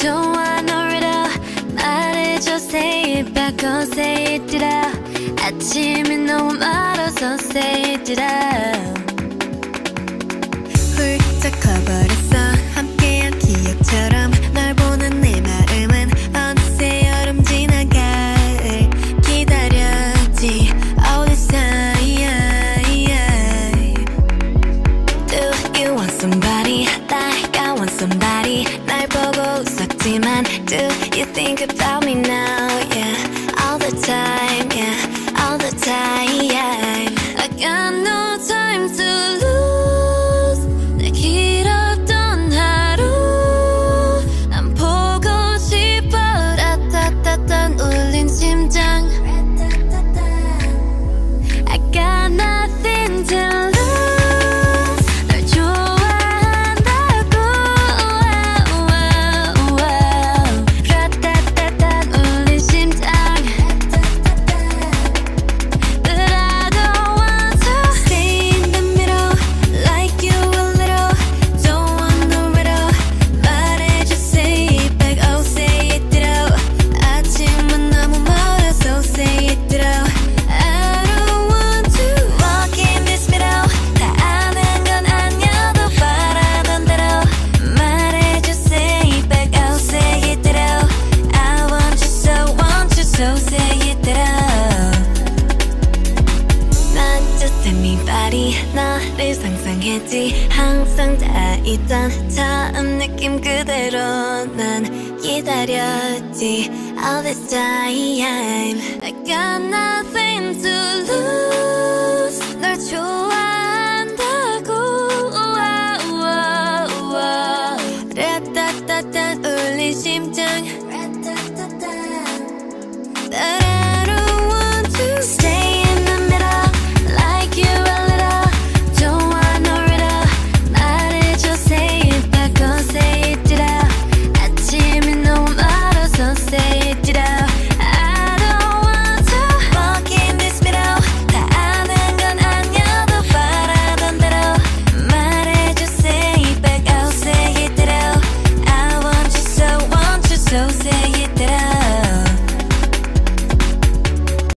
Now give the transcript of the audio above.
좋아 너를 말해줘 say it back or say it Ditto 아침이 너무 멀어서 say it Ditto 훌쩍 커버렸어 함께한 기억처럼 널 보는 내 마음은 어느새 여름 지나 가을 기다렸지 all this time Do you want somebody like I want somebody 날 보고 웃었지만 Do you think about me now yeah all the time yeah all the time I got no time to lose 내 길었던 하루 난 보고 싶어 라타타탄 울린 심장 I got nothing to lose 널 좋아한다고 라타타탄 울린 심장 But I don't want to Stay in the middle like you a little Don't want no riddle 말해줘 say it back oh say it Ditto 아침은 너무 멀어서 say it Ditto I don't want to walk in this middle 다 아는 건 아니어도 바라던 대로 말해줘 say it back oh say it Ditto I want you so say it Ditto Not just anybody 너를 상상했지 항상 다 있던 처음 느낌 그대로 난 기다렸지 all this time I got nothing to lose 널 좋아한다고 라따따따 울린 심장